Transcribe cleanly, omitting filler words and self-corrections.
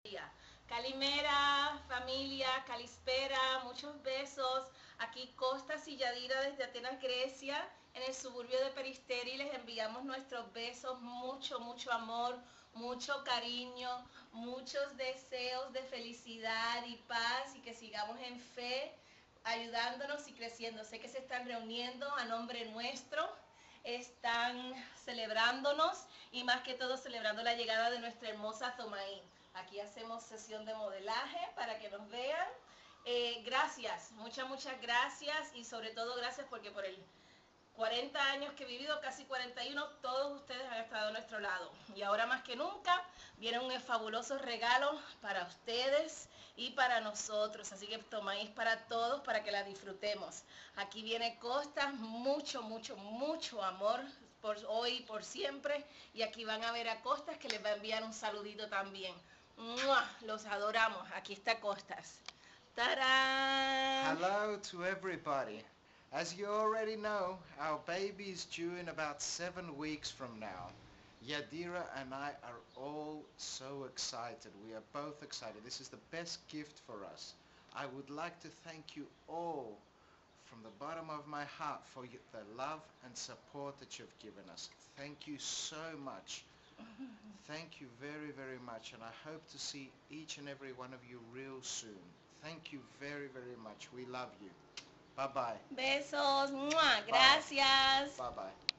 Calimera, familia, Calispera, muchos besos. Aquí Costas y Yadira desde Atenas, Grecia, en el suburbio de Peristeri. Les enviamos nuestros besos, mucho, mucho amor, mucho cariño, muchos deseos de felicidad y paz y que sigamos en fe, ayudándonos y creciendo. Sé que se están reuniendo a nombre nuestro, están celebrándonos y más que todo celebrando la llegada de nuestra hermosa Zomaí. Aquí hacemos sesión de modelaje para que nos vean. Gracias, muchas gracias y sobre todo gracias porque por el 40 años que he vivido, casi 41, todos ustedes han estado a nuestro lado. Y ahora más que nunca viene un fabuloso regalo para ustedes y para nosotros. Así que tomáis para todos para que la disfrutemos. Aquí viene Costas, mucho, mucho, mucho amor por hoy y por siempre. Y aquí van a ver a Costas que les va a enviar un saludito también. ¡Mua! Los adoramos. Aquí está Costas. ¡Tarán! Hello to everybody. As you already know, our baby is due in about 7 weeks from now. Yadira and I are all so excited. We are both excited. This is the best gift for us. I would like to thank you all from the bottom of my heart for the love and support that you've given us. Thank you so much. Thank you very, very much, and I hope to see each and every one of you real soon. Thank you very, very much. We love you. Bye-bye. Besos. ¡Mua! Gracias. Bye-bye.